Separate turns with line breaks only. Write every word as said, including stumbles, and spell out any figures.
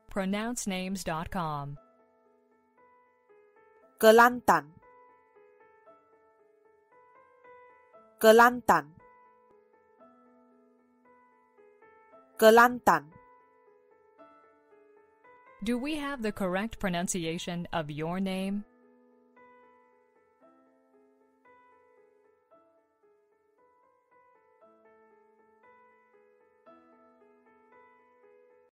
pronounce names dot com.
Kelantan, Kelantan, Kelantan.
Do we have the correct pronunciation of your name?